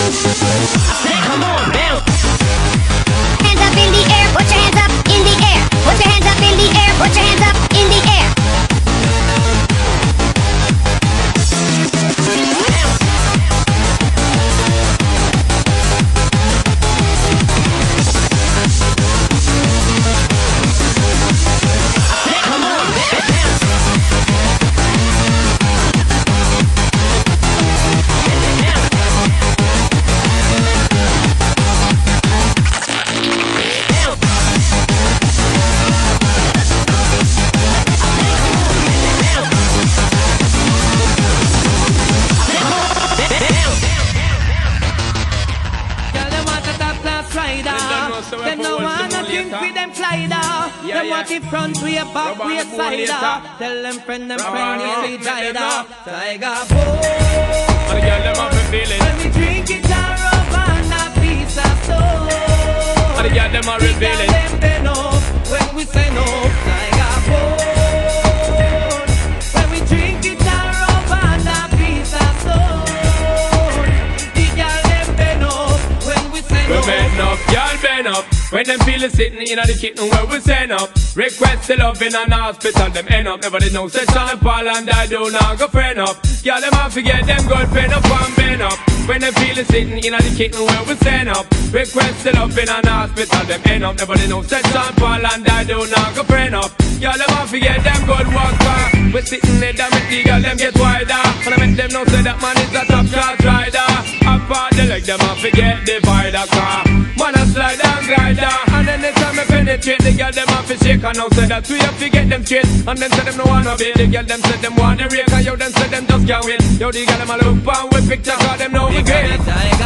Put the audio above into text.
Come on, bounce. Hands up in the air, put your hands up in the air. Put your hands up in the air, put your hands up in the air. Come on, bounce. Them no wanna think with them slider. Them want it front way, back way, sider. Tell them friend, nearly died. Tiger boy. When we drink it, our rub and a piece of soul. And the girl them a reveal it. Them bend up when we say no. Tiger boy. When we drink it, our rub and a piece of soul. The girl them bend up when we say no. We bend up, y'all bend up. When them feel it sitting in the kitchen where we send up. Request the love in an hospital, them end up. Never did know say Sean and Paul and I do not go friend up. Y'all them a forget them good pen up and bend up. When them feel it sitting in the kitchen where we send up. Request the love in an hospital, them end up. Never did know say Sean Paul and I do not go friend up. Y'all them a forget them good work car. We sitting there, damn it, the girl them get wider. And I make them know say that man is a top class rider. Apart the leg, them a forget the vider car. Man a slide and glider. And then the time I penetrate, the girl them have to shake. And now say that we have to get them straight. And then say them no wanna be. The girl them say them wanna rake. And yo them say them just can't wait. Yo the girl them a look and we picture cause them know we great.